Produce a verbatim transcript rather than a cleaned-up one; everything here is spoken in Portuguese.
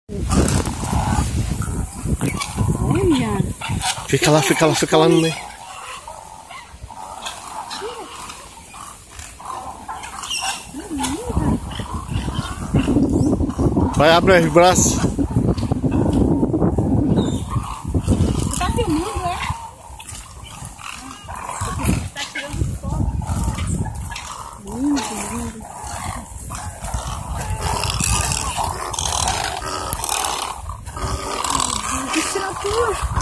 Olha. Fica lá, fica lá, fica lá no meio. Vai, abre os braços. Você tá filmando, é? Tá tirando foto. Lindo, lindo. Que assinatura!